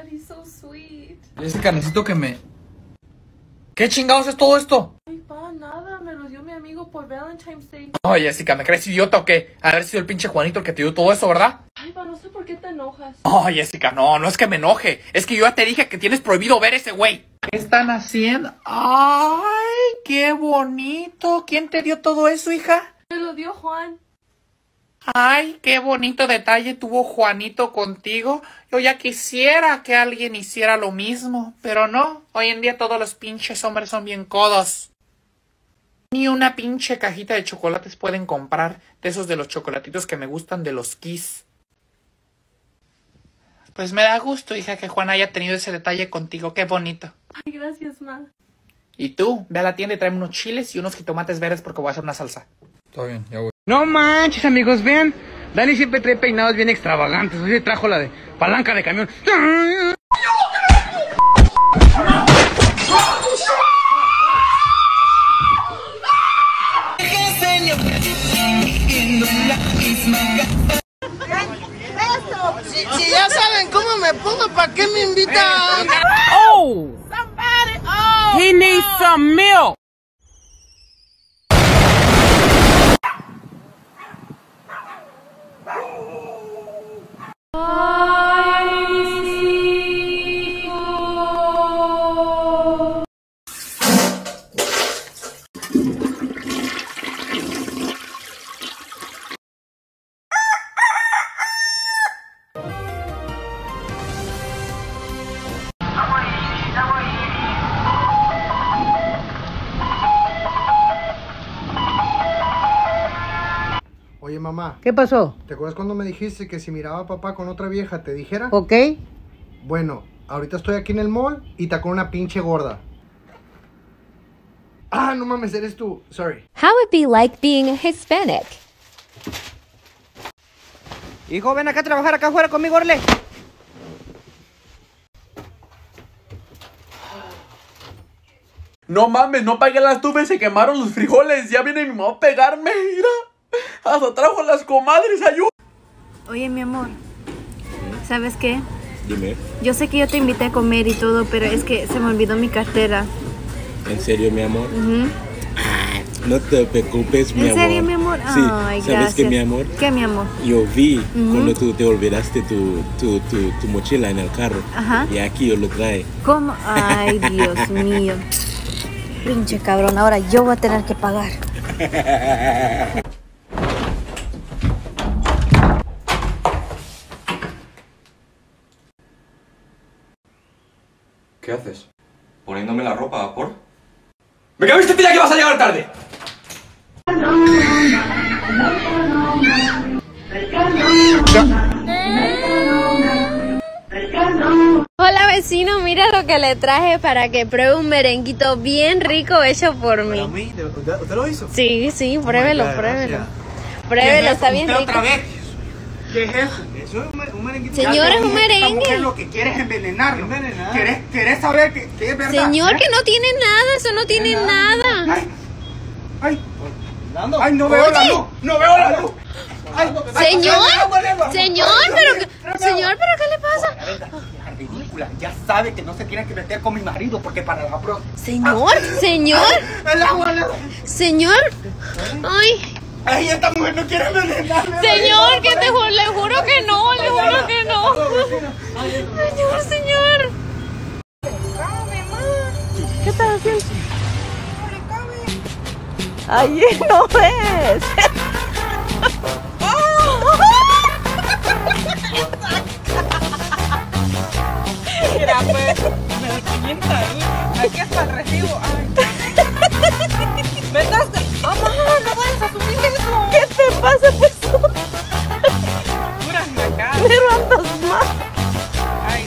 he's so sweet. Jessica, necesito que me... ¿Qué chingados es todo esto? Ay, pa, nada, me lo dio mi amigo por Valentine's Day. No, Jessica, ¿me crees idiota o qué? Haber sido el pinche Juanito el que te dio todo eso, ¿verdad? Ay, pa, no sé por qué te enojas. No, Jessica, no es que me enoje. Es que yo ya te dije que tienes prohibido ver ese güey. ¿Qué están haciendo? ¡Ay, qué bonito! ¿Quién te dio todo eso, hija? Me lo dio Juan. Ay, qué bonito detalle tuvo Juanito contigo. Yo ya quisiera que alguien hiciera lo mismo, pero no. Hoy en día todos los pinches hombres son bien codos. Ni una pinche cajita de chocolates pueden comprar de esos de los chocolatitos que me gustan de los Kiss. Pues me da gusto, hija, que Juan haya tenido ese detalle contigo. Qué bonito. Ay, gracias, ma. Y tú, ve a la tienda y tráeme unos chiles y unos jitomates verdes porque voy a hacer una salsa. Está bien, ya voy. No manches, amigos, vean. Dani siempre trae peinados bien extravagantes. Hoy trajo la de palanca de camión. Si ya saben cómo me pongo, ¿para qué me invitan? Oh! Somebody, oh! He needs some milk. Oye, mamá, ¿Qué pasó? ¿te acuerdas cuando me dijiste que si miraba a papá con otra vieja te dijera? ¿Ok? Bueno, ahorita estoy aquí en el mall y está con una pinche gorda. Ah, no mames, eres tú. Sorry. How would be like being Hispanic? Hijo, ven acá a trabajar acá afuera conmigo, Orle. No mames, no apagué las tubes, se quemaron los frijoles. Ya viene mi mamá a pegarme, mira. Hasta trajo las comadres, ayuda. Oye, mi amor, ¿sabes qué? Dime. Yo sé que yo te invité a comer y todo, pero es que se me olvidó mi cartera. ¿En serio, mi amor? No te preocupes, mi amor. ¿En serio, mi amor? Sí, Ay, ¿sabes gracias. qué, mi amor? ¿Qué, mi amor? Yo vi cuando tú te olvidaste tu mochila en el carro. Ajá. Y aquí yo lo trae. ¿Cómo? Ay, Dios mío. Pinche cabrón, ahora yo voy a tener que pagar. ¿Qué haces? ¿Poniéndome la ropa a vapor? ¡Me cago en este pilla que vas a llegar tarde! Hola, vecino, mira lo que le traje para que pruebe un merenguito bien rico hecho por mí. ¿Para mí? ¿Usted lo hizo? Sí, sí, pruébelo, God, pruébelo. gracias. Pruébelo, está bien rico. otra vez? ¿Qué es eso? Eso es un merenguito. Señor, es un merengue. Lo que quieres es envenenarlo. ¿Quieres saber que es verdad? Señor, que no tiene nada, eso no tiene nada. Ay, no veo la luz. No veo la luz. Señor, pero ¿qué le pasa? Ridícula, ya sabe que no se tiene que meter con mi marido porque para la próxima. Señor, El agua, señor. Ay, esta mujer no quiere envenenarme. Señor, que le juro que no, le juro que no. Señor. ¿Qué estás haciendo? Ay, no ves. Mira, pues, me descomienta ahí. Aquí está el recibo. ¿Me estás? ¡Mamá, no vayas a subir eso! ¿Qué te pasa, pues? Puras nacadas. Pero andas mal. Ay,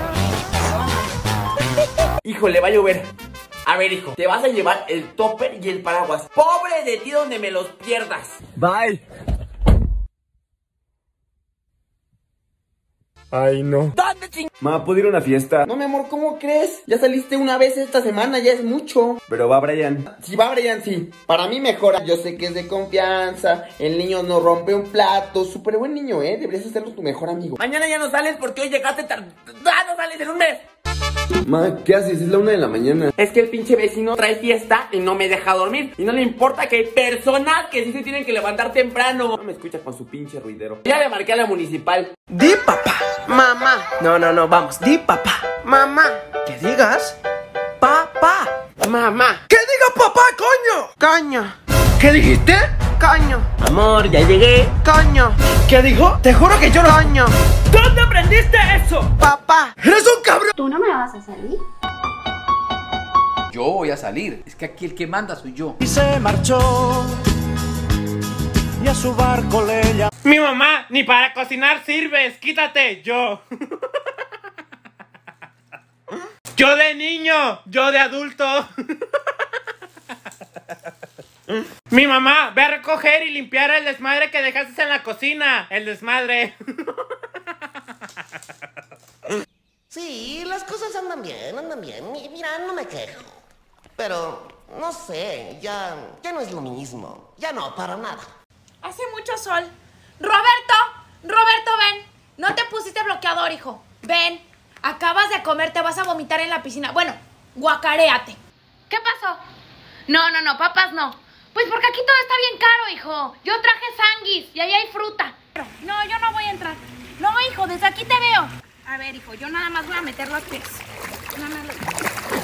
Híjole, va a llover. A ver, hijo, te vas a llevar el topper y el paraguas. Pobre de ti donde me los pierdas. Bye. Ay, no. ¿Dónde Ma, ¿puedo ir a una fiesta? No, mi amor, ¿cómo crees? Ya saliste una vez esta semana, ya es mucho. Pero va Brian. Si va Brian, sí. Para mí mejora. Yo sé que es de confianza. El niño no rompe un plato. Súper buen niño, deberías hacerlo tu mejor amigo. Mañana ya no sales porque hoy llegaste tarde. No sales en un mes. Ma, ¿qué haces? Es la 1 de la mañana. Es que el pinche vecino trae fiesta y no me deja dormir. Y no le importa que hay personas que sí se tienen que levantar temprano. No me escucha con su pinche ruidero. Ya le marqué a la municipal. Di papá, mamá. No, vamos. Di papá. Mamá. Que digas papá. Mamá. Que diga papá, coño. Coño. ¿Qué dijiste? Coño. Amor, ya llegué. Coño. ¿Qué dijo? Te juro que yo no. Coño. ¿Dónde aprendiste eso? Papá. ¡Eres un cabrón! ¿Tú no me vas a salir? Yo voy a salir. Es que aquí el que manda soy yo. Y se marchó. Y a su barco le llamó. Mi mamá, ni para cocinar sirves. Quítate, yo. Yo de niño, yo de adulto. Mi mamá, ve a recoger y limpiar el desmadre que dejaste en la cocina. El desmadre. Sí, las cosas andan bien, Mira, no me quejo. Pero, no sé, ya no es lo mismo. Ya no, para nada. Hace mucho sol. Roberto, ven. No te pusiste bloqueador, hijo. Ven, acabas de comer, te vas a vomitar en la piscina. Bueno, guacaréate. ¿Qué pasó? No, papas no. Pues porque aquí todo está bien caro, hijo. Yo traje sanguis y ahí hay fruta. No, yo no voy a entrar. No, hijo, desde aquí te veo. A ver, hijo, yo nada más voy a meter los pies. No, Roberto,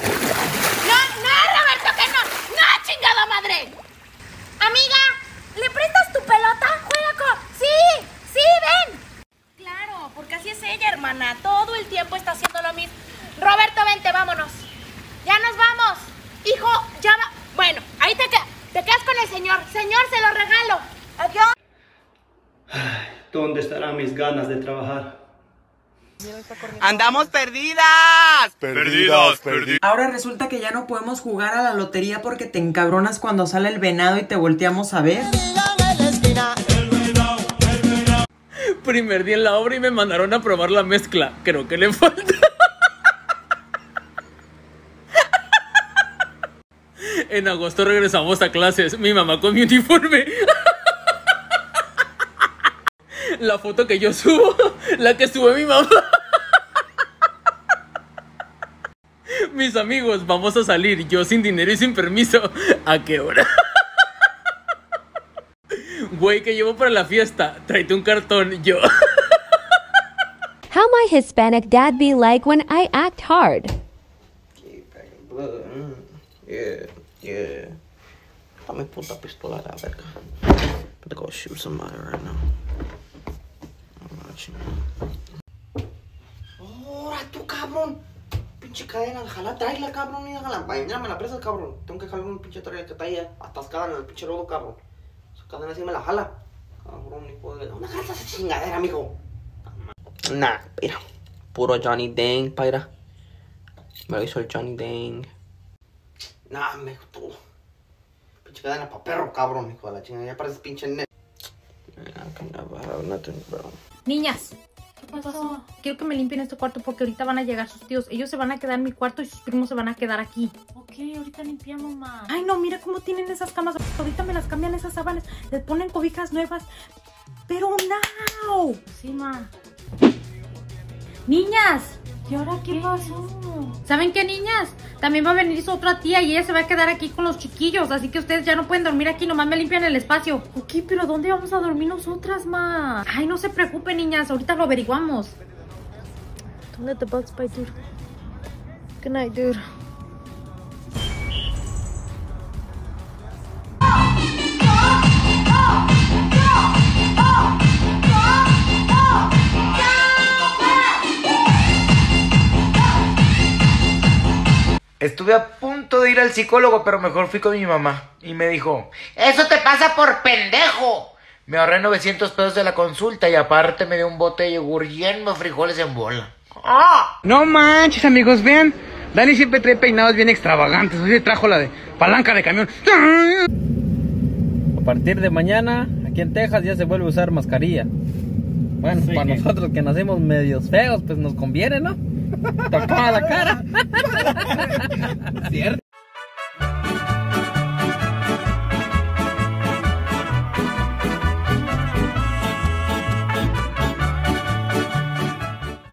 que no. ¡No, chingada madre! Amiga, ¿le prestas tu pelota? Juega con... Sí, ven. Claro, porque así es ella, hermana. Todo el tiempo está haciendo lo mismo. Roberto, vente, vámonos. Ya nos vamos. Hijo, ya va... Bueno, ahí te quedas con el señor. Señor, se lo regalo. Adiós. ¿Dónde estarán mis ganas de trabajar? ¡Andamos perdidas! Perdidas. Ahora resulta que ya no podemos jugar a la lotería porque te encabronas cuando sale el venado y te volteamos a ver. Primer día en la obra y me mandaron a probar la mezcla. Creo que le falta. En agosto regresamos a clases. Mi mamá con mi uniforme. La foto que yo subo, la que sube mi mamá. Mis amigos, vamos a salir. Yo sin dinero y sin permiso. ¿A qué hora? Güey, que llevo para la fiesta. Tráete un cartón, yo. How my Hispanic dad be like when I act hard? Yeah. Dame puta pistola a la verga. I'm gonna go shoot somebody right now. ¡Ahora tú, cabrón! Pinche cadena, jala, tráela, cabrón, y hágala. Mañana me la presas, cabrón. Tengo que jalar un pinche tarea que está ahí atascada en el pinche lodo, cabrón. Esa cadena así me la jala. Cabrón, hijo de... ¿Dónde jalas esa chingadera, amigo? Nah, mira. Puro Johnny Dang, paira. Me lo hizo el Johnny Dang. Nah, me gustó. Pinche cadena pa' perro, cabrón, hijo de la chingada. Ya pareces pinche net. I can never have nothing, bro. Niñas, ¿qué pasó? Quiero que me limpien este cuarto porque ahorita van a llegar sus tíos. Ellos se van a quedar en mi cuarto y sus primos se van a quedar aquí. Ok, ahorita limpiamos más. Ay, no, mira cómo tienen esas camas. Ahorita me las cambian esas sábanas. Les ponen cobijas nuevas. Pero no. Sí, ma. Niñas. ¿Y ahora qué pasó? ¿Saben qué, niñas? También va a venir su otra tía y ella se va a quedar aquí con los chiquillos. Así que ustedes ya no pueden dormir aquí, nomás me limpian el espacio. Ok, pero ¿dónde vamos a dormir nosotras, ma? Ay, no se preocupen, niñas, ahorita lo averiguamos. Don't let the bugs bite, dude. Good night, dude. Estuve a punto de ir al psicólogo, pero mejor fui con mi mamá. Y me dijo, ¡eso te pasa por pendejo! Me ahorré 900 pesos de la consulta y aparte me dio un bote de yogur lleno de frijoles en bola. ¡Ah! No manches, amigos, vean. Dani siempre trae peinados bien extravagantes. Hoy trajo la de palanca de camión. A partir de mañana, aquí en Texas ya se vuelve a usar mascarilla. Bueno, Sí. para nosotros que nacemos medios feos, pues nos conviene, ¿no? Tocaba la cara. ¿Cierto?